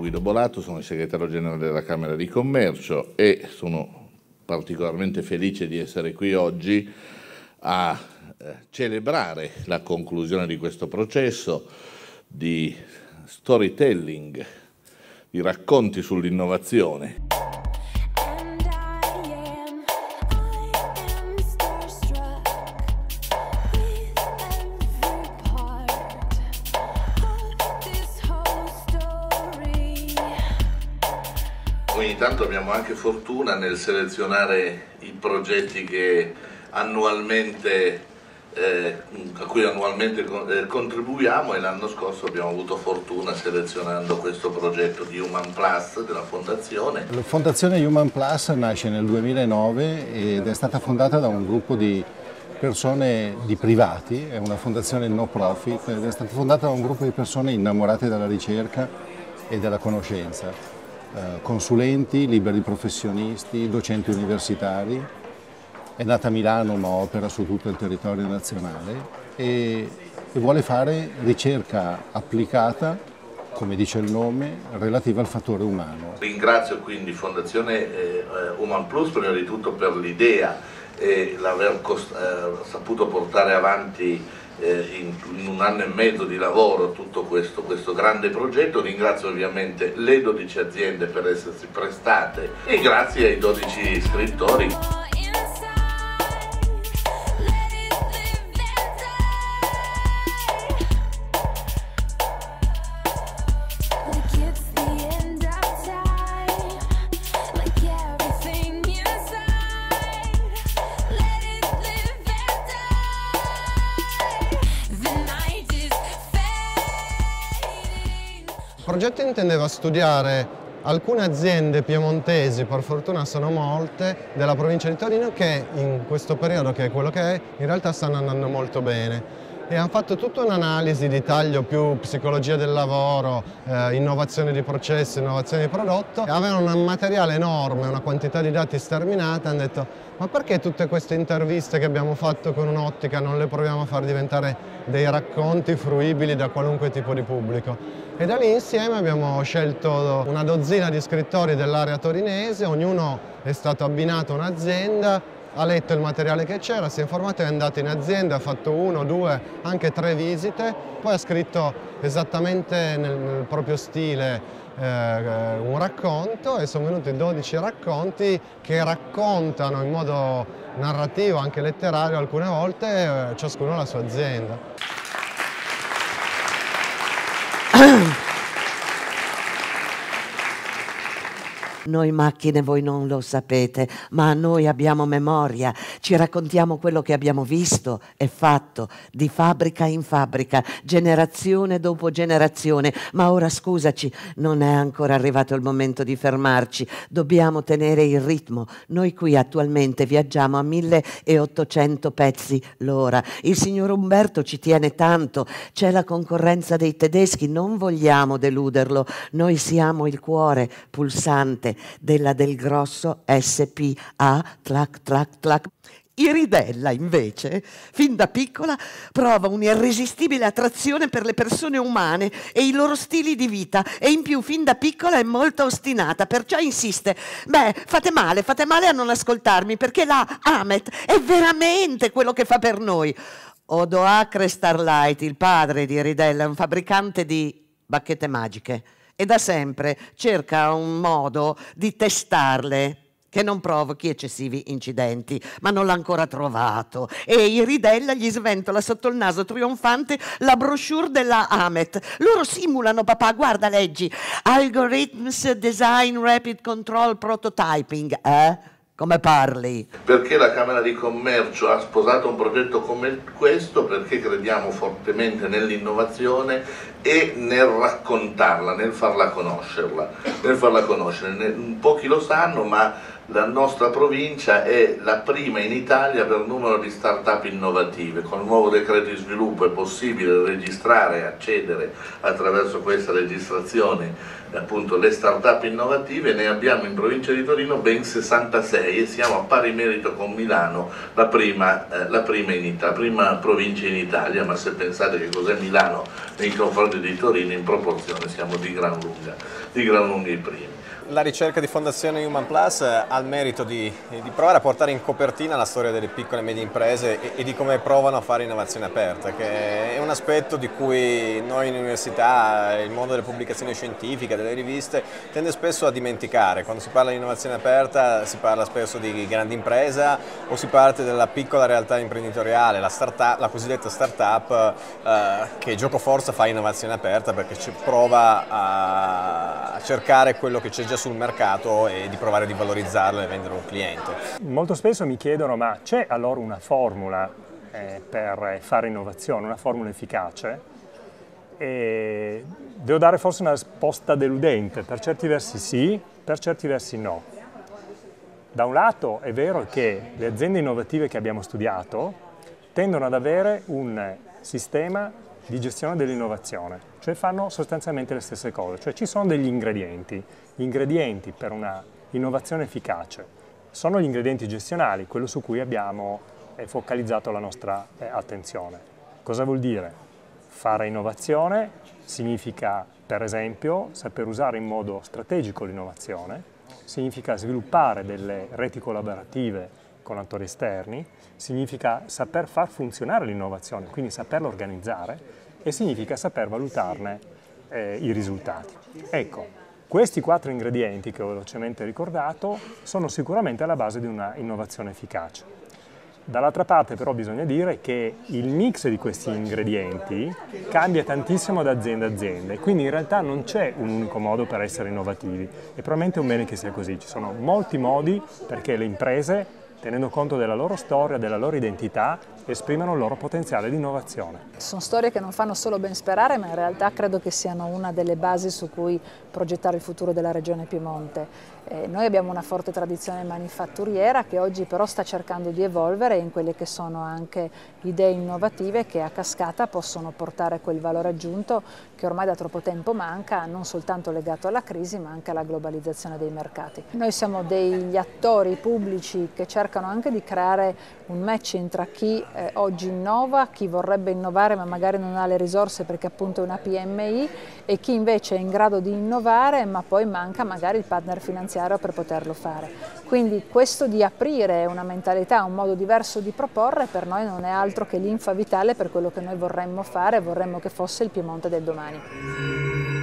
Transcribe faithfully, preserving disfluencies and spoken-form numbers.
Guido Bolato, sono il segretario generale della Camera di Commercio e sono particolarmente felice di essere qui oggi a eh, celebrare la conclusione di questo processo di storytelling, di racconti sull'innovazione. Ogni tanto abbiamo anche fortuna nel selezionare i progetti che annualmente, eh, a cui annualmente eh, contribuiamo, e l'anno scorso abbiamo avuto fortuna selezionando questo progetto di Human Plus della Fondazione. La Fondazione Human Plus nasce nel duemilanove ed è stata fondata da un gruppo di persone, di privati, è una fondazione no profit, ed è stata fondata da un gruppo di persone innamorate della ricerca e della conoscenza. Consulenti, liberi professionisti, docenti universitari, è nata a Milano ma opera su tutto il territorio nazionale e, e vuole fare ricerca applicata, come dice il nome, relativa al fattore umano. Ringrazio quindi Fondazione eh, Human Plus prima di tutto per l'idea e l'aver eh, saputo portare avanti In, in un anno e mezzo di lavoro tutto questo, questo grande progetto. Ringrazio ovviamente le dodici aziende per essersi prestate e grazie ai dodici scrittori. Il progetto intendeva studiare alcune aziende piemontesi, per fortuna sono molte, della provincia di Torino che in questo periodo, che è quello che è, in realtà stanno andando molto bene. E hanno fatto tutta un'analisi di taglio più psicologia del lavoro, eh, innovazione di processi, innovazione di prodotto. E avevano un materiale enorme, una quantità di dati sterminata, hanno detto ma perché tutte queste interviste che abbiamo fatto con un'ottica non le proviamo a far diventare dei racconti fruibili da qualunque tipo di pubblico? E da lì insieme abbiamo scelto una dozzina di scrittori dell'area torinese, ognuno è stato abbinato a un'azienda, ha letto il materiale che c'era, si è informato, è andato in azienda, ha fatto uno, due, anche tre visite, poi ha scritto esattamente nel, nel proprio stile eh, un racconto e sono venuti dodici racconti che raccontano in modo narrativo, anche letterario alcune volte, eh, ciascuno la sua azienda. Noi macchine voi non lo sapete, ma noi abbiamo memoria, ci raccontiamo quello che abbiamo visto e fatto, di fabbrica in fabbrica, generazione dopo generazione. Ma ora scusaci, non è ancora arrivato il momento di fermarci, dobbiamo tenere il ritmo. Noi qui attualmente viaggiamo a milleottocento pezzi l'ora. Il signor Umberto ci tiene tanto, c'è la concorrenza dei tedeschi, non vogliamo deluderlo. Noi siamo il cuore pulsante della Del Grosso S P A, tlac tlac tlac. Iridella invece, fin da piccola, prova un'irresistibile attrazione per le persone umane e i loro stili di vita, e in più fin da piccola è molto ostinata, perciò insiste: beh, fate male, fate male a non ascoltarmi, perché la Amet è veramente quello che fa per noi. Odoacre Starlight, il padre di Iridella, è un fabbricante di bacchette magiche e da sempre cerca un modo di testarle che non provochi eccessivi incidenti, ma non l'ha ancora trovato. E Iridella gli sventola sotto il naso trionfante la brochure della Amet. Loro simulano, papà, guarda, leggi: Algorithms Design Rapid Control Prototyping. Eh? Come parli? Perché la Camera di Commercio ha sposato un progetto come questo? Perché crediamo fortemente nell'innovazione e nel raccontarla, nel farla conoscerla, nel farla conoscere. Pochi lo sanno, ma la nostra provincia è la prima in Italia per numero di start-up innovative. Con il nuovo decreto di sviluppo è possibile registrare e accedere attraverso questa registrazione appunto le start-up innovative. Ne abbiamo in provincia di Torino ben sessantasei e siamo a pari merito con Milano, la prima, eh, la prima, in Italia, la prima provincia in Italia, ma se pensate che cos'è Milano nei confronti di Torino, in proporzione siamo di gran lunga, di gran lunga i primi. La ricerca di Fondazione Human Plus ha il merito di, di provare a portare in copertina la storia delle piccole e medie imprese e, e di come provano a fare innovazione aperta, che è un aspetto di cui noi in università, il mondo delle pubblicazioni scientifiche, delle riviste, tende spesso a dimenticare. Quando si parla di innovazione aperta si parla spesso di grande impresa o si parte dalla piccola realtà imprenditoriale, la, start la cosiddetta start-up eh, che giocoforza fa innovazione aperta perché ci prova a cercare quello che c'è già sul mercato e di provare di valorizzarlo e vendere a un cliente. Molto spesso mi chiedono: ma c'è allora una formula eh, per fare innovazione, una formula efficace? E devo dare forse una risposta deludente, per certi versi sì, per certi versi no. Da un lato è vero che le aziende innovative che abbiamo studiato tendono ad avere un sistema di gestione dell'innovazione, cioè fanno sostanzialmente le stesse cose, cioè ci sono degli ingredienti. Gli ingredienti per una innovazione efficace sono gli ingredienti gestionali, quello su cui abbiamo eh, focalizzato la nostra eh, attenzione. Cosa vuol dire? Fare innovazione significa, per esempio, saper usare in modo strategico l'innovazione, significa sviluppare delle reti collaborative con attori esterni, significa saper far funzionare l'innovazione, quindi saperla organizzare, e significa saper valutarne eh, i risultati. Ecco, questi quattro ingredienti che ho velocemente ricordato sono sicuramente alla base di una innovazione efficace. Dall'altra parte però bisogna dire che il mix di questi ingredienti cambia tantissimo da azienda a azienda e quindi in realtà non c'è un unico modo per essere innovativi e probabilmente è un bene che sia così. Ci sono molti modi perché le imprese, tenendo conto della loro storia, della loro identità, esprimano il loro potenziale di innovazione. Sono storie che non fanno solo ben sperare, ma in realtà credo che siano una delle basi su cui progettare il futuro della Regione Piemonte. Eh, noi abbiamo una forte tradizione manifatturiera che oggi però sta cercando di evolvere in quelle che sono anche idee innovative che a cascata possono portare quel valore aggiunto che ormai da troppo tempo manca, non soltanto legato alla crisi ma anche alla globalizzazione dei mercati. Noi siamo degli attori pubblici che cercano anche di creare un matching tra chi eh, oggi innova, chi vorrebbe innovare ma magari non ha le risorse perché appunto è una P M I e chi invece è in grado di innovare ma poi manca magari il partner finanziario per poterlo fare. Quindi questo di aprire una mentalità, un modo diverso di proporre per noi non è altro che l'infa vitale per quello che noi vorremmo fare e vorremmo che fosse il Piemonte del domani.